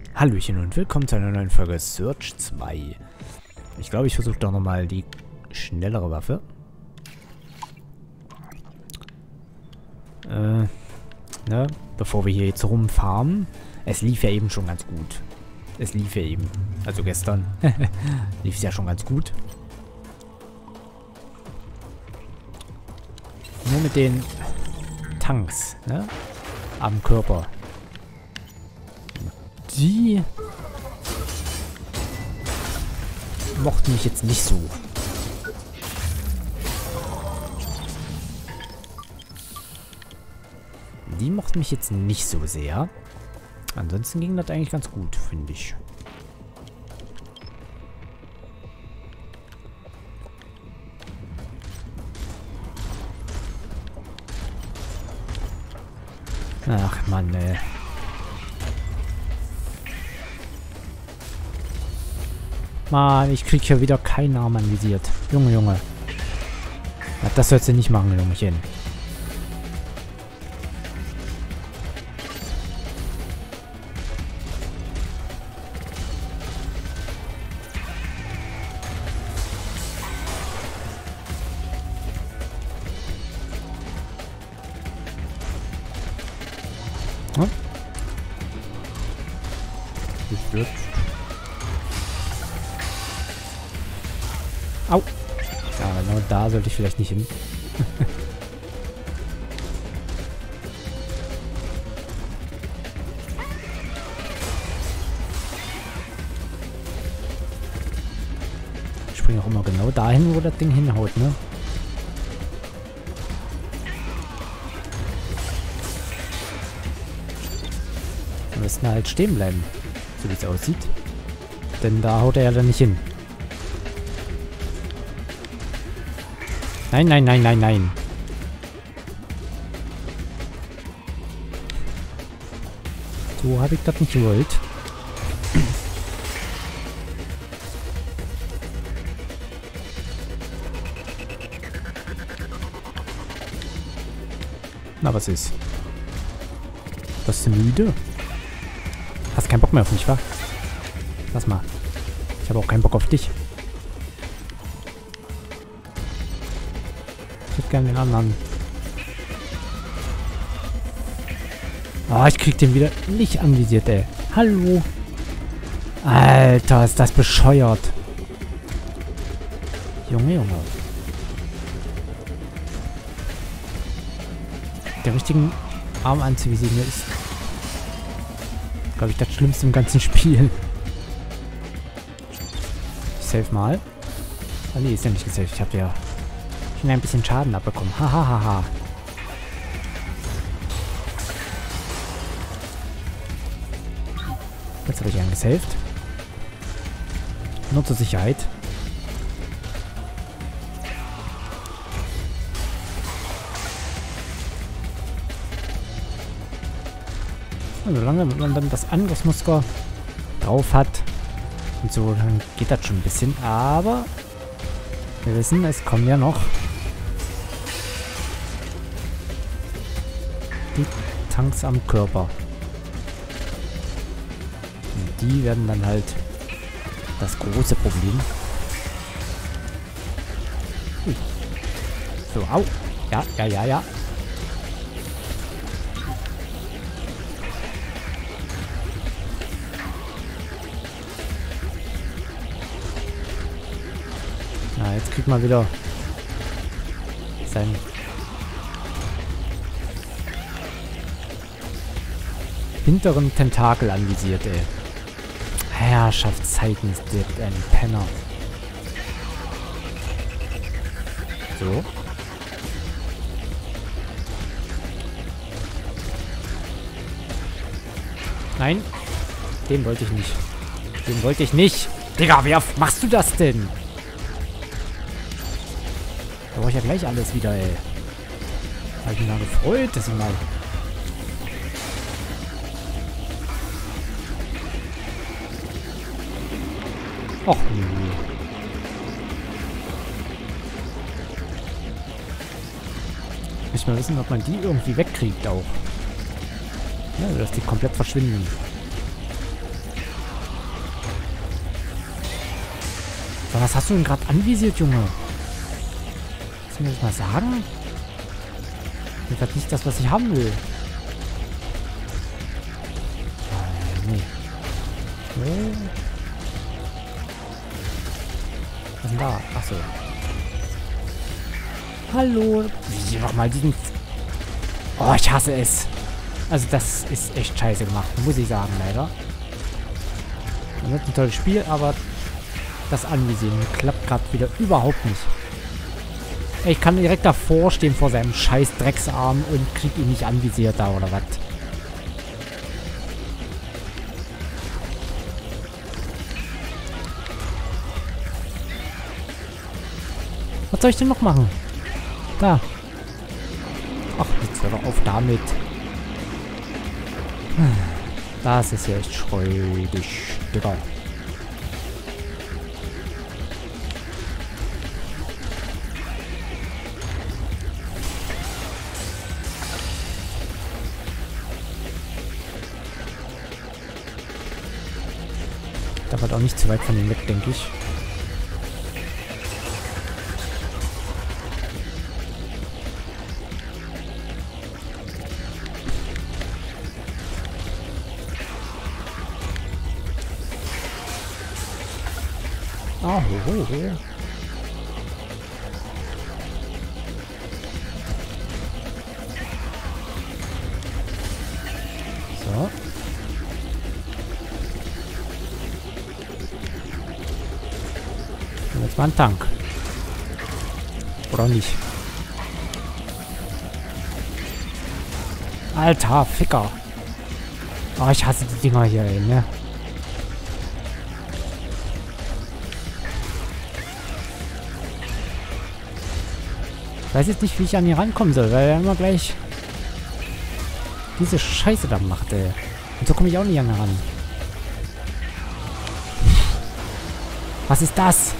Hallöchen und willkommen zu einer neuen Folge Search 2. Ich glaube, ich versuche doch nochmal die schnellere Waffe. Ne? Bevor wir hier jetzt rumfarmen. Es lief ja eben schon ganz gut. Es lief ja eben. Also gestern. Lief es ja schon ganz gut. Nur mit den Tanks, ne? Am Körper. Die mochten mich jetzt nicht so. Die mochten mich jetzt nicht so sehr. Ansonsten ging das eigentlich ganz gut, finde ich. Ach Mann, ey. Mann, ich krieg hier wieder keinen Arm anvisiert. Junge, Junge. Ja, das sollst du nicht machen, Jungchen. Hm? Das wird... Au! Ja, genau da sollte ich vielleicht nicht hin. Ich springe auch immer genau dahin, wo das Ding hinhaut, ne? Am besten halt stehen bleiben, so wie es aussieht. Denn da haut er ja dann nicht hin. Nein, nein, nein, nein, nein. So habe ich das nicht gewollt. Na, was ist? Bist du müde? Hast keinen Bock mehr auf mich, wa? Lass mal. Ich habe auch keinen Bock auf dich. Ich hätte gerne den anderen. Ah, ich krieg den wieder nicht anvisiert, ey. Hallo. Alter, ist das bescheuert. Junge, Junge. Der richtigen Arm anzuvisieren ist, glaube ich, das Schlimmste im ganzen Spiel. Ich save mal. Ah, nee, ist ja nicht gesaved. Ich habe ja schon ein bisschen Schaden abbekommen. Hahaha. Jetzt habe ich einen gesaved. Nur zur Sicherheit. Solange man dann das Angriffsmuster drauf hat und so, dann geht das schon ein bisschen. Aber wir wissen, es kommen ja noch die Tanks am Körper. Und die werden dann halt das große Problem. So, au. Ja, ja, ja, ja. Na, jetzt kriegt man wieder seinen hinteren Tentakel anvisiert, ey. Herrschaftszeiten ist der ein Penner. So. Nein. Den wollte ich nicht. Den wollte ich nicht. Digga, wie oft machst du das denn? Da brauche ich ja gleich alles wieder, ey. Hab ich mich mal gefreut, dass ich mal... Och, nee. Ich will mal wissen, ob man die irgendwie wegkriegt auch. Ja, dass die komplett verschwinden. So, was hast du denn gerade anvisiert, Junge? Kannst du mir das mal sagen? Das ist gerade nicht das, was ich haben will. Nee. Oh. Was ist denn da? Achso. Hallo. Wie, nochmal diesen... Oh, ich hasse es. Also das ist echt scheiße gemacht, muss ich sagen, leider. Das wird ein tolles Spiel, aber das Anvisieren klappt gerade wieder überhaupt nicht. Ich kann direkt davor stehen vor seinem scheiß Drecksarm und krieg ihn nicht anvisiert da oder was. Was soll ich denn noch machen? Da. Ach, jetzt hör doch auf damit. Das ist ja echt schreudig, Digga. Da wird auch nicht zu weit von ihm weg, denke ich. Ah, ho, ho, ho. So. Und jetzt mal ein Tank. Oder nicht? Alter, Ficker. Oh, ich hasse die Dinger hier, ey, ne? Ich weiß jetzt nicht, wie ich an ihn rankommen soll, weil er immer gleich diese Scheiße da macht, ey. Und so komme ich auch nicht an ihn ran. Was ist das?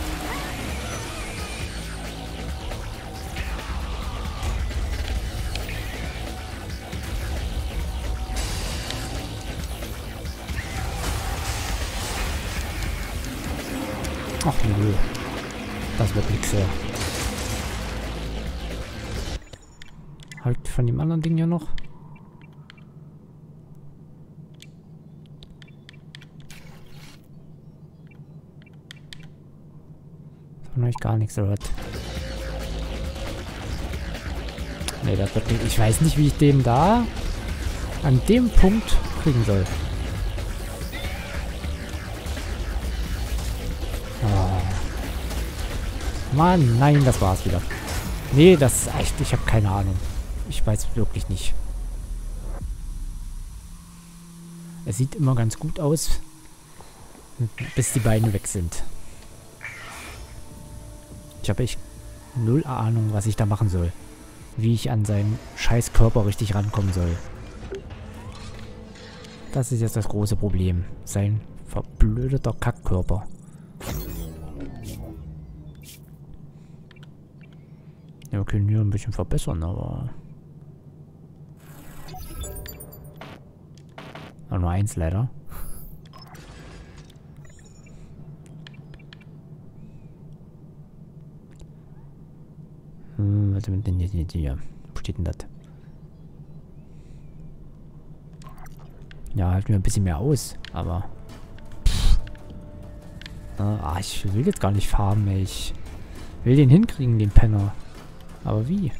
Ach nö. Das wird nix, ey. Halt von dem anderen Ding ja noch. Von euch gar nichts, oder was? Ne, das wird nicht. Ich weiß nicht, wie ich den da an dem Punkt kriegen soll. Oh. Mann, nein, das war's wieder. Nee, das ist echt. Ich habe keine Ahnung. Ich weiß wirklich nicht. Es sieht immer ganz gut aus, bis die Beine weg sind. Ich habe echt null Ahnung, was ich da machen soll. Wie ich an seinen scheiß Körper richtig rankommen soll. Das ist jetzt das große Problem. Sein verblödeter Kackkörper. Ja, wir können hier ein bisschen verbessern, aber... nur eins leider. Was ist denn hier? Wo steht denn das? Ja, halten wir ein bisschen mehr aus, aber... ich will jetzt gar nicht farmen, ey. Ich will den hinkriegen, den Penner. Aber wie?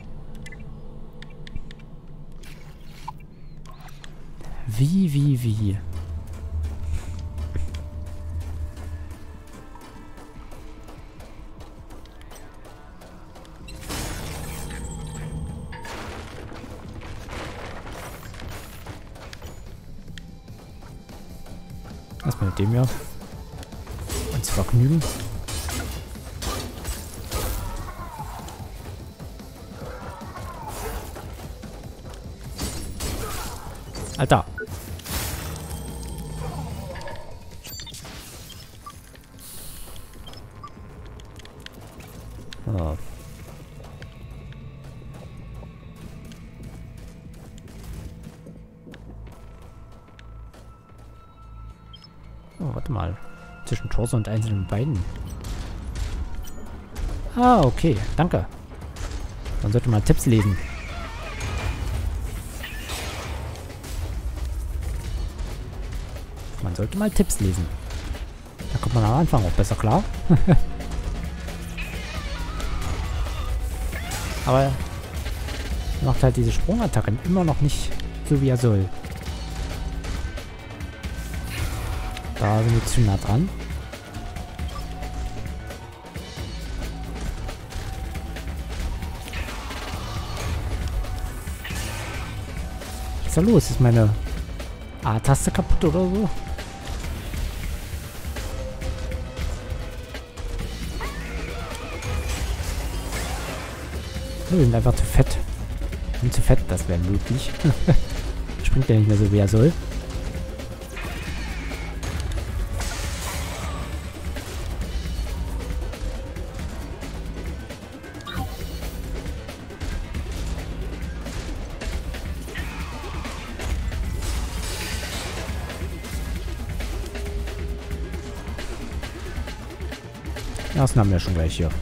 Wie? Erstmal mit dem hier uns vergnügen. Alter. Oh. Oh, warte mal. Zwischen Torso und einzelnen Beinen. Ah, okay. Danke. Man sollte mal Tipps lesen. Man sollte mal Tipps lesen. Da kommt man am Anfang auch besser klar. Aber er macht halt diese Sprungattacken immer noch nicht so, wie er soll. Da sind wir zu nah dran. Was ist da los? Ist meine A-Taste kaputt oder so? Wir sind einfach zu fett. Wir sind zu fett, das wäre möglich. Springt ja nicht mehr so, wie er soll. Ja, das haben wir schon gleich hier.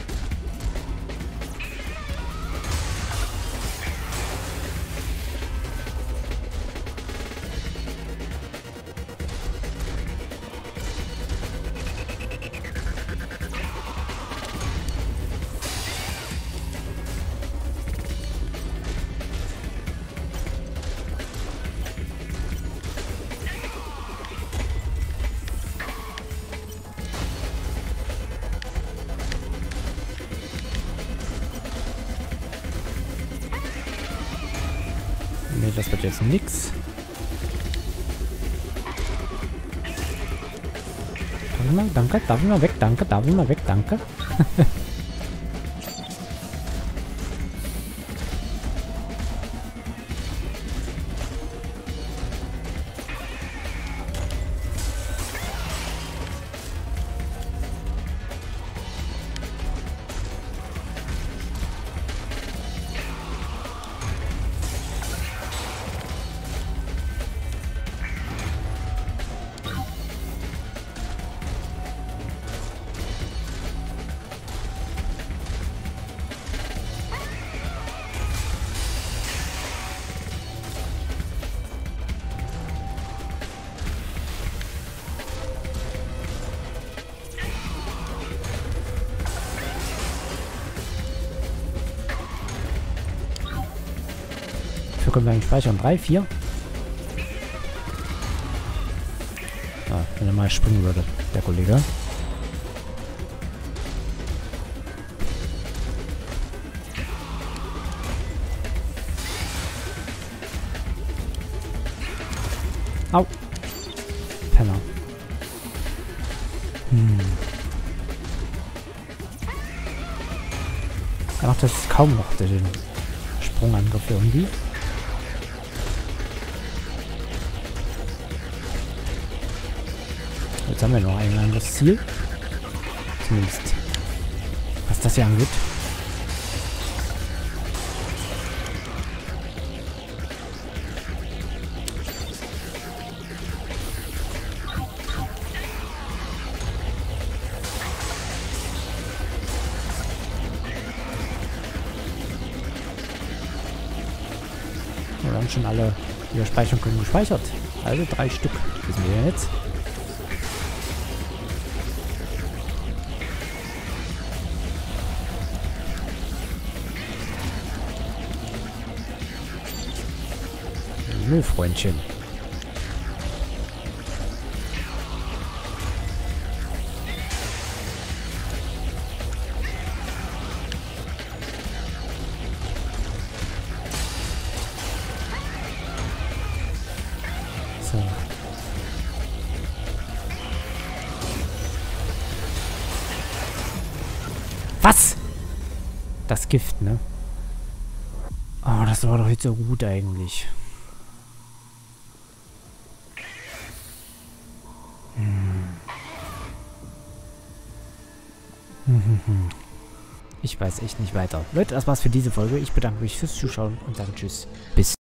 Nee, das wird jetzt nix. Danke, darf ich mal weg, danke, darf ich mal weg, danke. Dafür können wir eigentlich speichern. 3, 4. Ah, wenn er mal springen würde, der Kollege. Au. Penner. Er macht das kaum noch, den Sprungangriff irgendwie. Jetzt haben wir noch ein anderes Ziel. Zumindest was das hier angeht. Wir haben schon alle, die wir speichern können, gespeichert. Also 3 Stück wissen wir jetzt. Freundchen. So. Was? Das Gift, ne? Oh, das war doch jetzt so gut eigentlich. Ich weiß echt nicht weiter. Leute, das war's für diese Folge. Ich bedanke mich fürs Zuschauen und sage Tschüss. Bis